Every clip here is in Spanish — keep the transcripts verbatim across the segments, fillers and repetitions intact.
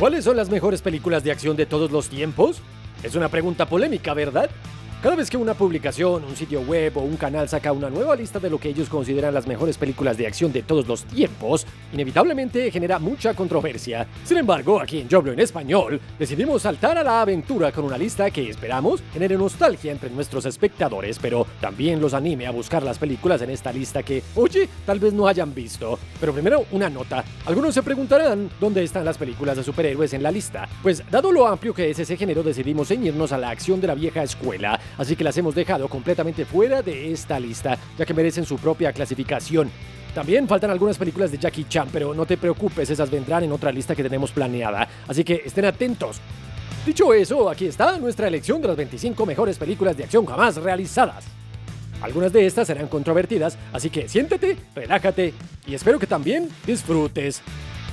¿Cuáles son las mejores películas de acción de todos los tiempos? Es una pregunta polémica, ¿verdad? Cada vez que una publicación, un sitio web o un canal saca una nueva lista de lo que ellos consideran las mejores películas de acción de todos los tiempos, inevitablemente genera mucha controversia. Sin embargo, aquí en Yo Hablo en Español, decidimos saltar a la aventura con una lista que esperamos genere nostalgia entre nuestros espectadores, pero también los anime a buscar las películas en esta lista que, oye, tal vez no hayan visto. Pero primero, una nota. Algunos se preguntarán dónde están las películas de superhéroes en la lista. Pues, dado lo amplio que es ese género, decidimos ceñirnos a la acción de la vieja escuela, así que las hemos dejado completamente fuera de esta lista, ya que merecen su propia clasificación. También faltan algunas películas de Jackie Chan, pero no te preocupes, esas vendrán en otra lista que tenemos planeada, así que estén atentos. Dicho eso, aquí está nuestra elección de las veinticinco mejores películas de acción jamás realizadas. Algunas de estas serán controvertidas, así que siéntete, relájate y espero que también disfrutes.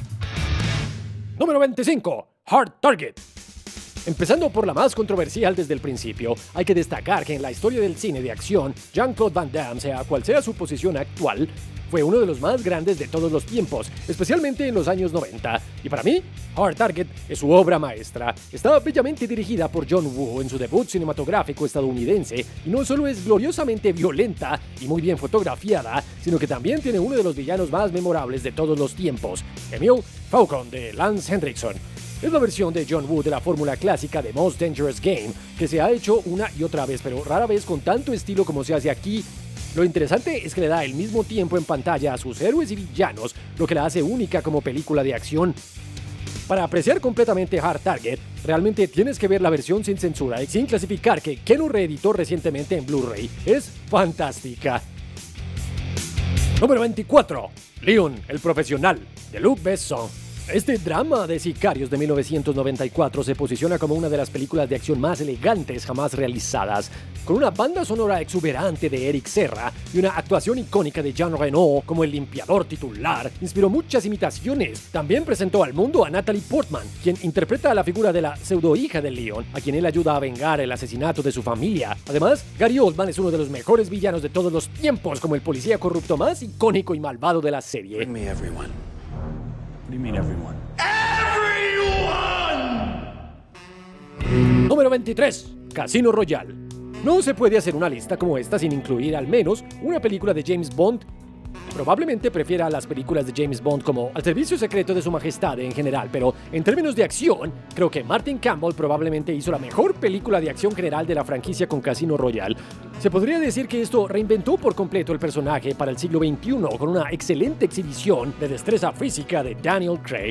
Número veinticinco. Hard Target. Empezando por la más controversial desde el principio, hay que destacar que en la historia del cine de acción, Jean-Claude Van Damme, sea cual sea su posición actual, fue uno de los más grandes de todos los tiempos, especialmente en los años noventa. Y para mí, Hard Target es su obra maestra. Está bellamente dirigida por John Woo en su debut cinematográfico estadounidense, y no solo es gloriosamente violenta y muy bien fotografiada, sino que también tiene uno de los villanos más memorables de todos los tiempos, Emil Falcon de Lance Henriksen. Es la versión de John Woo de la fórmula clásica de Most Dangerous Game, que se ha hecho una y otra vez, pero rara vez con tanto estilo como se hace aquí. Lo interesante es que le da el mismo tiempo en pantalla a sus héroes y villanos, lo que la hace única como película de acción. Para apreciar completamente Hard Target, realmente tienes que ver la versión sin censura y sin clasificar, que Kenu reeditó recientemente en Blu-ray. Es fantástica. Número veinticuatro. Leon, el profesional, de Luc Besson. Este drama de sicarios de mil novecientos noventa y cuatro se posiciona como una de las películas de acción más elegantes jamás realizadas, con una banda sonora exuberante de Eric Serra y una actuación icónica de Jean Reno como el limpiador titular. Inspiró muchas imitaciones. También presentó al mundo a Natalie Portman, quien interpreta a la figura de la pseudo-hija de Leon, a quien él ayuda a vengar el asesinato de su familia. Además, Gary Oldman es uno de los mejores villanos de todos los tiempos, como el policía corrupto más icónico y malvado de la serie. Bring me everyone. What do you mean everyone? ¡Everyone! Número veintitrés. Casino Royale. No se puede hacer una lista como esta sin incluir al menos una película de James Bond. Probablemente prefiera las películas de James Bond como Al servicio secreto de su majestad en general, pero en términos de acción, creo que Martin Campbell probablemente hizo la mejor película de acción general de la franquicia con Casino Royale. Se podría decir que esto reinventó por completo el personaje para el siglo veintiuno con una excelente exhibición de destreza física de Daniel Craig.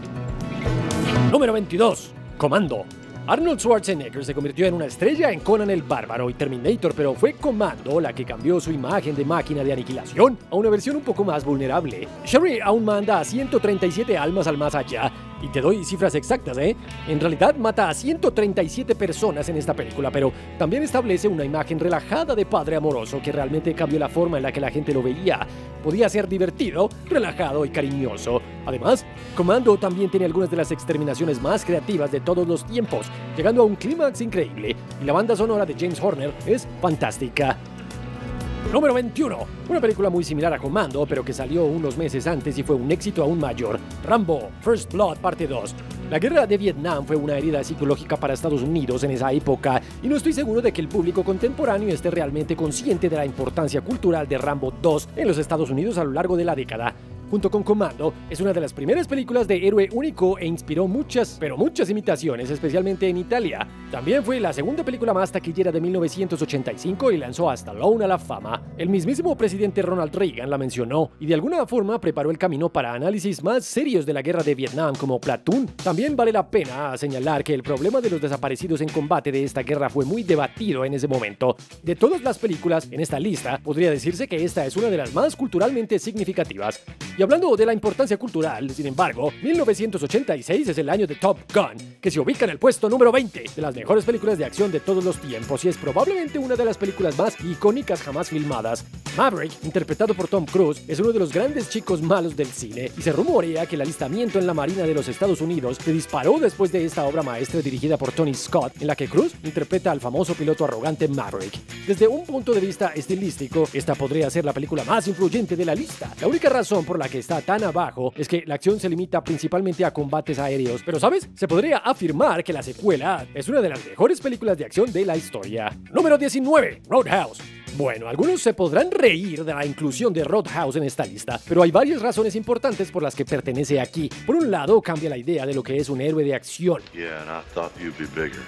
Número veintidós. Commando. Arnold Schwarzenegger se convirtió en una estrella en Conan el Bárbaro y Terminator, pero fue Commando la que cambió su imagen de máquina de aniquilación a una versión un poco más vulnerable. Sherry aún manda a ciento treinta y siete almas al más allá, y te doy cifras exactas, ¿eh? En realidad mata a ciento treinta y siete personas en esta película, pero también establece una imagen relajada de padre amoroso que realmente cambió la forma en la que la gente lo veía. Podía ser divertido, relajado y cariñoso. Además, Commando también tiene algunas de las exterminaciones más creativas de todos los tiempos, llegando a un clímax increíble, y la banda sonora de James Horner es fantástica. Número veintiuno. Una película muy similar a Commando, pero que salió unos meses antes y fue un éxito aún mayor. Rambo, First Blood, parte dos. La guerra de Vietnam fue una herida psicológica para Estados Unidos en esa época, y no estoy seguro de que el público contemporáneo esté realmente consciente de la importancia cultural de Rambo dos en los Estados Unidos a lo largo de la década. Junto con Commando, es una de las primeras películas de héroe único e inspiró muchas, pero muchas imitaciones, especialmente en Italia. También fue la segunda película más taquillera de mil novecientos ochenta y cinco y lanzó a Stallone a la fama. El mismísimo presidente Ronald Reagan la mencionó y de alguna forma preparó el camino para análisis más serios de la guerra de Vietnam como Platoon. También vale la pena señalar que el problema de los desaparecidos en combate de esta guerra fue muy debatido en ese momento. De todas las películas en esta lista, podría decirse que esta es una de las más culturalmente significativas. Y hablando de la importancia cultural, sin embargo, mil novecientos ochenta y seis es el año de Top Gun, que se ubica en el puesto número veinte de las mejores películas de acción de todos los tiempos y es probablemente una de las películas más icónicas jamás filmadas. Maverick, interpretado por Tom Cruise, es uno de los grandes chicos malos del cine y se rumorea que el alistamiento en la Marina de los Estados Unidos se disparó después de esta obra maestra dirigida por Tony Scott, en la que Cruise interpreta al famoso piloto arrogante Maverick. Desde un punto de vista estilístico, esta podría ser la película más influyente de la lista. La única razón por la problema que está tan abajo es que la acción se limita principalmente a combates aéreos, pero ¿sabes? Se podría afirmar que la secuela es una de las mejores películas de acción de la historia. Número diecinueve, Roadhouse. Bueno, algunos se podrán reír de la inclusión de Roadhouse en esta lista, pero hay varias razones importantes por las que pertenece aquí. Por un lado, cambia la idea de lo que es un héroe de acción. Yeah, and I thought you'd be bigger.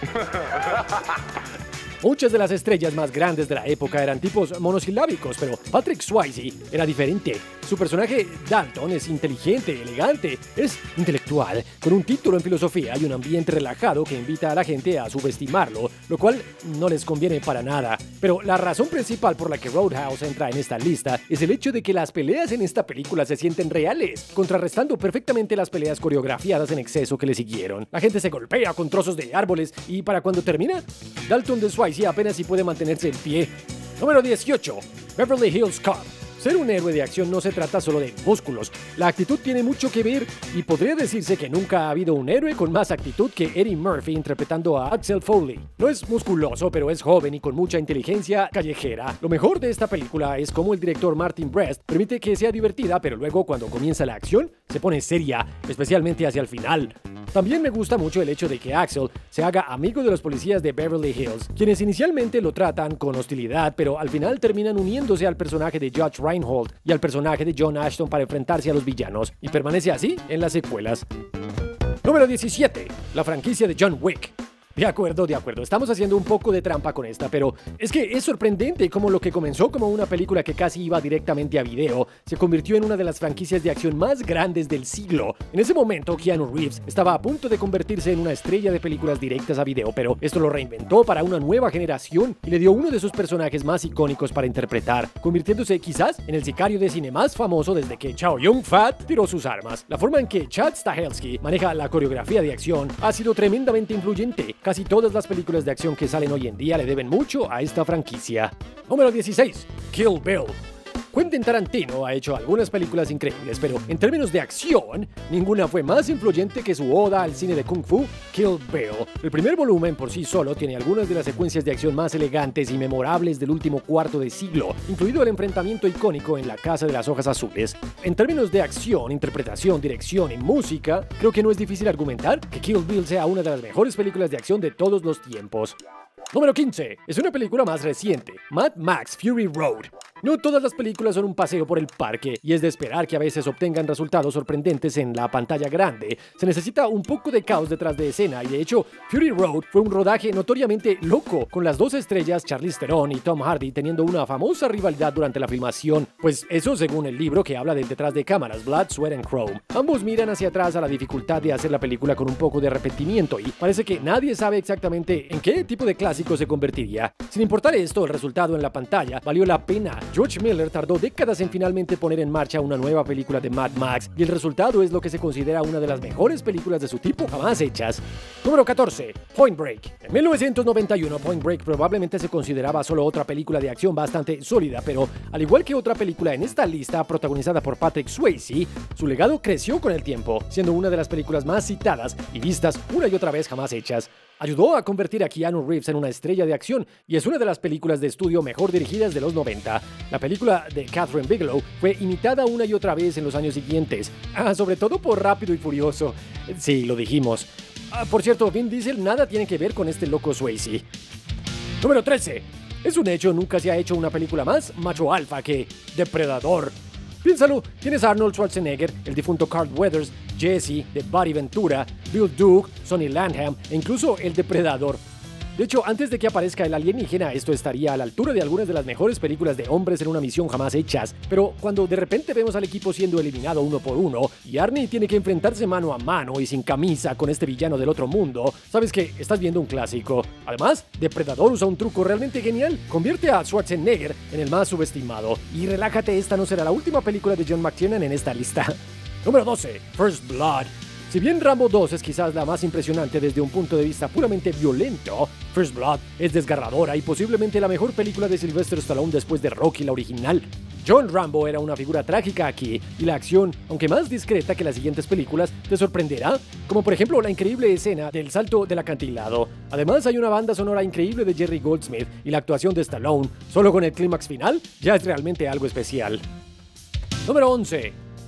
Muchas de las estrellas más grandes de la época eran tipos monosilábicos, pero Patrick Swayze era diferente. Su personaje Dalton es inteligente, elegante, es intelectual, con un título en filosofía y un ambiente relajado que invita a la gente a subestimarlo, lo cual no les conviene para nada. Pero la razón principal por la que Roadhouse entra en esta lista es el hecho de que las peleas en esta película se sienten reales, contrarrestando perfectamente las peleas coreografiadas en exceso que le siguieron. La gente se golpea con trozos de árboles y para cuando termina, Dalton de Swayze apenas si puede mantenerse en pie. Número dieciocho, Beverly Hills Cop. Ser un héroe de acción no se trata solo de músculos. La actitud tiene mucho que ver y podría decirse que nunca ha habido un héroe con más actitud que Eddie Murphy interpretando a Axel Foley. No es musculoso, pero es joven y con mucha inteligencia callejera. Lo mejor de esta película es cómo el director Martin Brest permite que sea divertida, pero luego cuando comienza la acción se pone seria, especialmente hacia el final. También me gusta mucho el hecho de que Axel se haga amigo de los policías de Beverly Hills, quienes inicialmente lo tratan con hostilidad, pero al final terminan uniéndose al personaje de Judge Reinhold y al personaje de John Ashton para enfrentarse a los villanos, y permanece así en las secuelas. Número diecisiete. La franquicia de John Wick. De acuerdo, de acuerdo. Estamos haciendo un poco de trampa con esta, pero es que es sorprendente cómo lo que comenzó como una película que casi iba directamente a video se convirtió en una de las franquicias de acción más grandes del siglo. En ese momento, Keanu Reeves estaba a punto de convertirse en una estrella de películas directas a video, pero esto lo reinventó para una nueva generación y le dio uno de sus personajes más icónicos para interpretar, convirtiéndose quizás en el sicario de cine más famoso desde que Chow Yun-fat tiró sus armas. La forma en que Chad Stahelski maneja la coreografía de acción ha sido tremendamente influyente. Casi todas las películas de acción que salen hoy en día le deben mucho a esta franquicia. Número dieciséis. Kill Bill. Quentin Tarantino ha hecho algunas películas increíbles, pero en términos de acción, ninguna fue más influyente que su oda al cine de Kung Fu, Kill Bill. El primer volumen por sí solo tiene algunas de las secuencias de acción más elegantes y memorables del último cuarto de siglo, incluido el enfrentamiento icónico en la Casa de las Hojas Azules. En términos de acción, interpretación, dirección y música, creo que no es difícil argumentar que Kill Bill sea una de las mejores películas de acción de todos los tiempos. Número quince. Es una película más reciente, Mad Max Fury Road. No todas las películas son un paseo por el parque, y es de esperar que a veces obtengan resultados sorprendentes en la pantalla grande. Se necesita un poco de caos detrás de escena, y de hecho, Fury Road fue un rodaje notoriamente loco, con las dos estrellas Charlize Theron y Tom Hardy teniendo una famosa rivalidad durante la filmación. Pues eso según el libro que habla del detrás de cámaras, Blood, Sweat and Chrome. Ambos miran hacia atrás a la dificultad de hacer la película con un poco de repetimiento, y parece que nadie sabe exactamente en qué tipo de clásico se convertiría. Sin importar esto, el resultado en la pantalla valió la pena. George Miller tardó décadas en finalmente poner en marcha una nueva película de Mad Max, y el resultado es lo que se considera una de las mejores películas de su tipo jamás hechas. Número catorce. Point Break. En mil novecientos noventa y uno, Point Break probablemente se consideraba solo otra película de acción bastante sólida, pero al igual que otra película en esta lista protagonizada por Patrick Swayze, su legado creció con el tiempo, siendo una de las películas más citadas y vistas una y otra vez jamás hechas. Ayudó a convertir a Keanu Reeves en una estrella de acción y es una de las películas de estudio mejor dirigidas de los noventa. La película de Catherine Bigelow fue imitada una y otra vez en los años siguientes, ah, sobre todo por Rápido y Furioso. Sí, lo dijimos. Ah, por cierto, Vin Diesel nada tiene que ver con este loco Swayze. Número trece. Es un hecho, nunca se ha hecho una película más macho alfa que Depredador. Piénsalo, tienes a Arnold Schwarzenegger, el difunto Carl Weathers, Jesse, de Buddy Ventura, Bill Duke, Sonny Landham e incluso el Depredador. De hecho, antes de que aparezca el alienígena, esto estaría a la altura de algunas de las mejores películas de hombres en una misión jamás hechas. Pero cuando de repente vemos al equipo siendo eliminado uno por uno y Arnie tiene que enfrentarse mano a mano y sin camisa con este villano del otro mundo, sabes que estás viendo un clásico. Además, Depredador usa un truco realmente genial. Convierte a Schwarzenegger en el más subestimado. Y relájate, esta no será la última película de John McTiernan en esta lista. Número doce. First Blood. Si bien Rambo dos es quizás la más impresionante desde un punto de vista puramente violento, First Blood es desgarradora y posiblemente la mejor película de Sylvester Stallone después de Rocky, la original. John Rambo era una figura trágica aquí, y la acción, aunque más discreta que las siguientes películas, te sorprenderá, como por ejemplo la increíble escena del salto del acantilado. Además hay una banda sonora increíble de Jerry Goldsmith y la actuación de Stallone, solo con el clímax final, ya es realmente algo especial. Número once.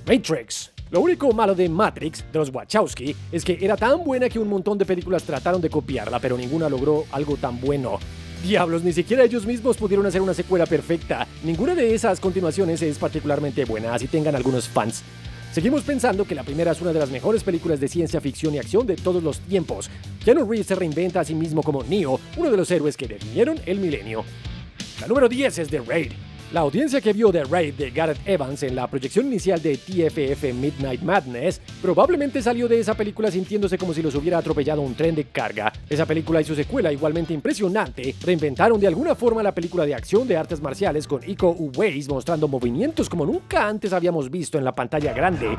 Matrix. Lo único malo de Matrix, de los Wachowski, es que era tan buena que un montón de películas trataron de copiarla, pero ninguna logró algo tan bueno. Diablos, ni siquiera ellos mismos pudieron hacer una secuela perfecta. Ninguna de esas continuaciones es particularmente buena, así tengan algunos fans. Seguimos pensando que la primera es una de las mejores películas de ciencia ficción y acción de todos los tiempos. Keanu Reeves se reinventa a sí mismo como Neo, uno de los héroes que definieron el milenio. La número diez es The Raid. La audiencia que vio The Raid de Gareth Evans en la proyección inicial de T F F Midnight Madness probablemente salió de esa película sintiéndose como si los hubiera atropellado un tren de carga. Esa película y su secuela, igualmente impresionante, reinventaron de alguna forma la película de acción de artes marciales con Iko Uwais mostrando movimientos como nunca antes habíamos visto en la pantalla grande.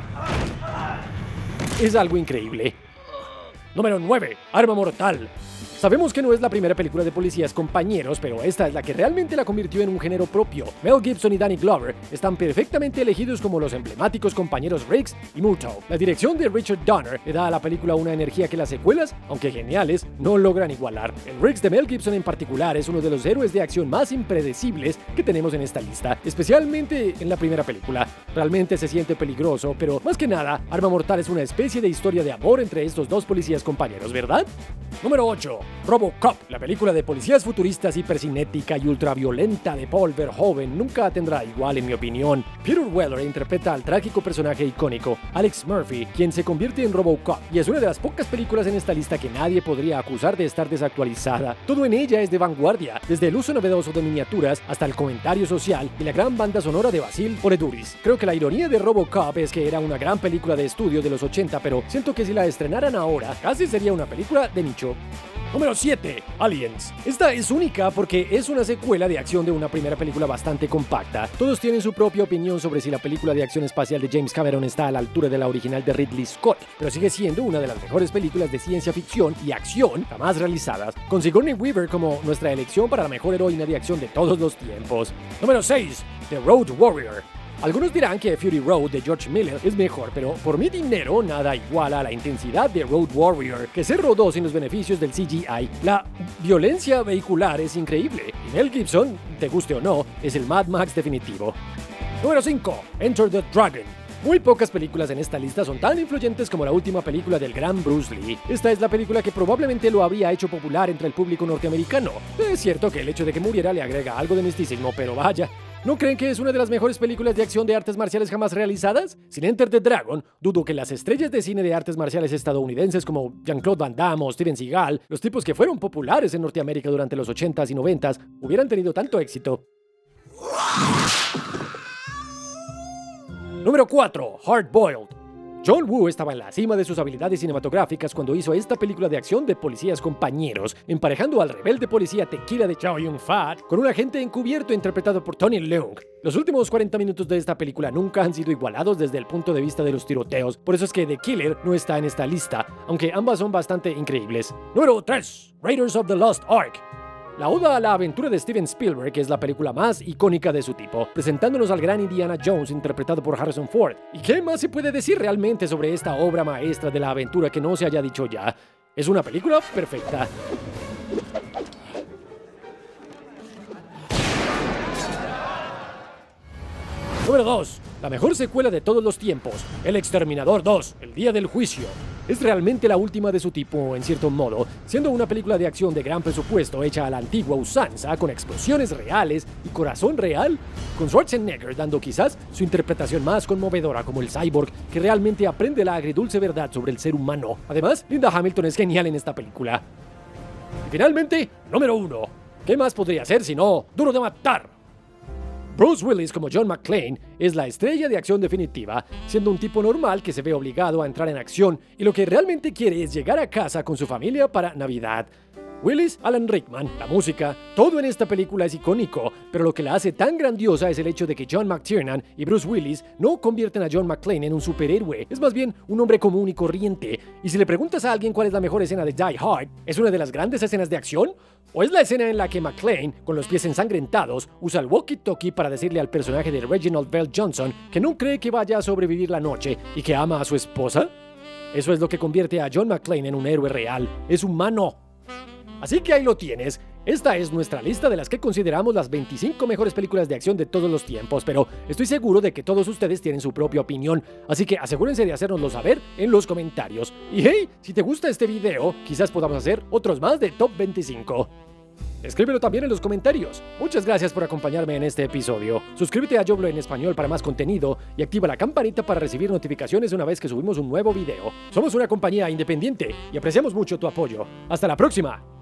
Es algo increíble. Número nueve. Arma Mortal. Sabemos que no es la primera película de policías compañeros, pero esta es la que realmente la convirtió en un género propio. Mel Gibson y Danny Glover están perfectamente elegidos como los emblemáticos compañeros Riggs y Murtaugh. La dirección de Richard Donner le da a la película una energía que las secuelas, aunque geniales, no logran igualar. El Riggs de Mel Gibson en particular es uno de los héroes de acción más impredecibles que tenemos en esta lista, especialmente en la primera película. Realmente se siente peligroso, pero más que nada, Arma Mortal es una especie de historia de amor entre estos dos policías compañeros, ¿verdad? Número ocho. RoboCop. La película de policías futuristas hipercinética y ultraviolenta de Paul Verhoeven nunca tendrá igual en mi opinión. Peter Weller interpreta al trágico personaje icónico Alex Murphy, quien se convierte en RoboCop, y es una de las pocas películas en esta lista que nadie podría acusar de estar desactualizada. Todo en ella es de vanguardia, desde el uso novedoso de miniaturas hasta el comentario social y la gran banda sonora de Basil Poledouris. Creo que la ironía de RoboCop es que era una gran película de estudio de los ochenta, pero siento que si la estrenaran ahora, casi sería una película de nicho. Número siete. Aliens. Esta es única porque es una secuela de acción de una primera película bastante compacta. Todos tienen su propia opinión sobre si la película de acción espacial de James Cameron está a la altura de la original de Ridley Scott, pero sigue siendo una de las mejores películas de ciencia ficción y acción jamás realizadas, con Sigourney Weaver como nuestra elección para la mejor heroína de acción de todos los tiempos. Número seis. The Road Warrior. Algunos dirán que Fury Road de George Miller es mejor, pero por mi dinero nada iguala a la intensidad de Road Warrior, que se rodó sin los beneficios del C G I. La violencia vehicular es increíble, y Mel Gibson, te guste o no, es el Mad Max definitivo. Número cinco. Enter the Dragon. Muy pocas películas en esta lista son tan influyentes como la última película del gran Bruce Lee. Esta es la película que probablemente lo habría hecho popular entre el público norteamericano. Es cierto que el hecho de que muriera le agrega algo de misticismo, pero vaya. ¿No creen que es una de las mejores películas de acción de artes marciales jamás realizadas? Sin Enter the Dragon, dudo que las estrellas de cine de artes marciales estadounidenses como Jean-Claude Van Damme o Steven Seagal, los tipos que fueron populares en Norteamérica durante los ochentas y noventas, hubieran tenido tanto éxito. Número cuatro. Hard Boiled. John Woo estaba en la cima de sus habilidades cinematográficas cuando hizo esta película de acción de policías compañeros, emparejando al rebelde policía Tequila de Chow Yun-fat con un agente encubierto interpretado por Tony Leung. Los últimos cuarenta minutos de esta película nunca han sido igualados desde el punto de vista de los tiroteos, por eso es que The Killer no está en esta lista, aunque ambas son bastante increíbles. Número tres. Raiders of the Lost Ark. La oda a la aventura de Steven Spielberg es la película más icónica de su tipo, presentándonos al gran Indiana Jones interpretado por Harrison Ford. ¿Y qué más se puede decir realmente sobre esta obra maestra de la aventura que no se haya dicho ya? Es una película perfecta. Número dos. La mejor secuela de todos los tiempos, El Exterminador dos, El Día del Juicio. Es realmente la última de su tipo, en cierto modo, siendo una película de acción de gran presupuesto hecha a la antigua usanza, con explosiones reales y corazón real, con Schwarzenegger dando quizás su interpretación más conmovedora como el cyborg que realmente aprende la agridulce verdad sobre el ser humano. Además, Linda Hamilton es genial en esta película. Y finalmente, número uno. ¿Qué más podría ser si no Duro de Matar? Bruce Willis como John McClane es la estrella de acción definitiva, siendo un tipo normal que se ve obligado a entrar en acción y lo que realmente quiere es llegar a casa con su familia para Navidad. Willis, Alan Rickman, la música, todo en esta película es icónico, pero lo que la hace tan grandiosa es el hecho de que John McTiernan y Bruce Willis no convierten a John McClane en un superhéroe, es más bien un hombre común y corriente. Y si le preguntas a alguien cuál es la mejor escena de Die Hard, ¿es una de las grandes escenas de acción? ¿O es la escena en la que McClane, con los pies ensangrentados, usa el walkie-talkie para decirle al personaje de Reginald Bell Johnson que no cree que vaya a sobrevivir la noche y que ama a su esposa? Eso es lo que convierte a John McClane en un héroe real, es humano. Así que ahí lo tienes, Esta es nuestra lista de las que consideramos las veinticinco mejores películas de acción de todos los tiempos, pero estoy seguro de que todos ustedes tienen su propia opinión, así que asegúrense de hacérnoslo saber en los comentarios. Y hey, si te gusta este video, quizás podamos hacer otros más de Top veinticinco. Escríbelo también en los comentarios. Muchas gracias por acompañarme en este episodio. Suscríbete a YoBlo en español para más contenido y activa la campanita para recibir notificaciones una vez que subimos un nuevo video. Somos una compañía independiente y apreciamos mucho tu apoyo. ¡Hasta la próxima!